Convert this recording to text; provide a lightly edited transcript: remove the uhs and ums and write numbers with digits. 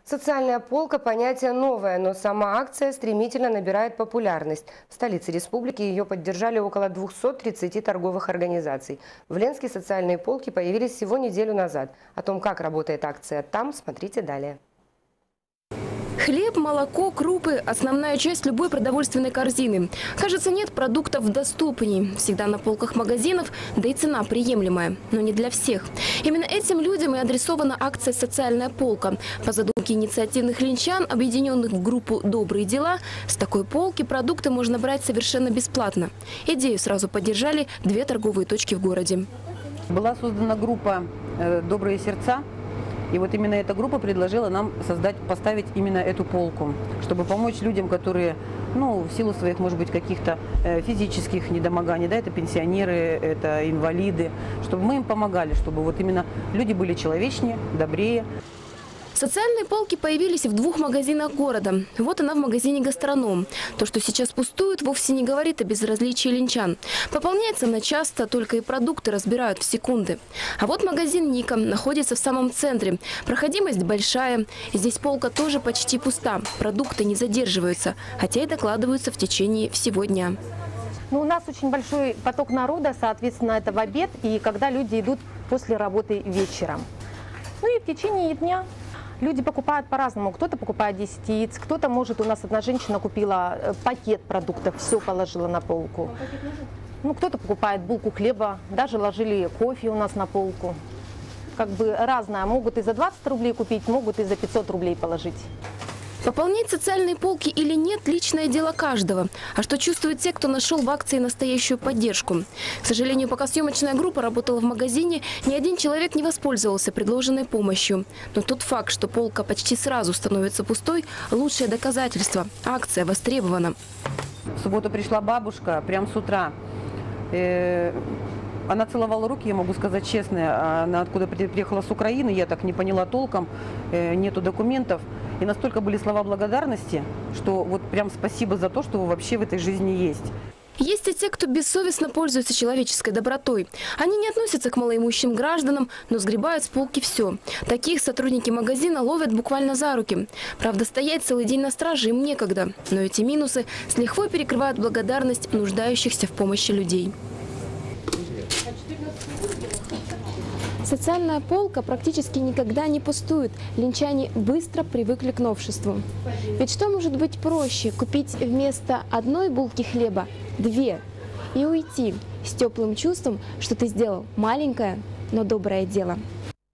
Социальная полка – понятие новое, но сама акция стремительно набирает популярность. В столице республики ее поддержали около 230 торговых организаций. В Ленске социальные полки появились всего неделю назад. О том, как работает акция там, смотрите далее. Хлеб, молоко, крупы – основная часть любой продовольственной корзины. Кажется, нет продуктов доступней. Всегда на полках магазинов, да и цена приемлемая. Но не для всех. Именно этим людям и адресована акция «Социальная полка». По задумке инициативных ленчан, объединенных в группу «Добрые дела», с такой полки продукты можно брать совершенно бесплатно. Идею сразу поддержали 2 торговые точки в городе. Была создана группа «Добрые сердца». И вот именно эта группа предложила нам поставить именно эту полку, чтобы помочь людям, которые, в силу своих, может быть, каких-то физических недомоганий, да, это пенсионеры, это инвалиды, чтобы мы им помогали, чтобы вот именно люди были человечнее, добрее. Социальные полки появились в 2 магазинах города. Вот она в магазине «Гастроном». То, что сейчас пустует, вовсе не говорит о безразличии ленчан. Пополняется она часто, только и продукты разбирают в секунды. А вот магазин «Ника» находится в самом центре. Проходимость большая. Здесь полка тоже почти пуста. Продукты не задерживаются, хотя и докладываются в течение всего дня. У нас очень большой поток народа, соответственно, это в обед и когда люди идут после работы вечером. И в течение дня. Люди покупают по-разному. Кто-то покупает 10 яиц, кто-то, может, у нас одна женщина купила пакет продуктов, все положила на полку. Кто-то покупает булку хлеба, даже ложили кофе у нас на полку. Как бы разное. Могут и за 20 рублей купить, могут и за 500 рублей положить. Пополнять социальные полки или нет – личное дело каждого. А что чувствуют те, кто нашел в акции настоящую поддержку? К сожалению, пока съемочная группа работала в магазине, ни один человек не воспользовался предложенной помощью. Но тот факт, что полка почти сразу становится пустой – лучшее доказательство. Акция востребована. В субботу пришла бабушка прямо с утра. Она целовала руки, я могу сказать честно. Она откуда приехала с Украины, я так не поняла толком, нету документов. И настолько были слова благодарности, что вот прям спасибо за то, что вы вообще в этой жизни есть. Есть и те, кто бессовестно пользуется человеческой добротой. Они не относятся к малоимущим гражданам, но сгребают с полки все. Таких сотрудники магазина ловят буквально за руки. Правда, стоять целый день на страже им некогда. Но эти минусы с лихвой перекрывают благодарность нуждающихся в помощи людей. Социальная полка практически никогда не пустует. Ленчане быстро привыкли к новшеству. Ведь что может быть проще – купить вместо 1 булки хлеба 2 и уйти с теплым чувством, что ты сделал маленькое, но доброе дело.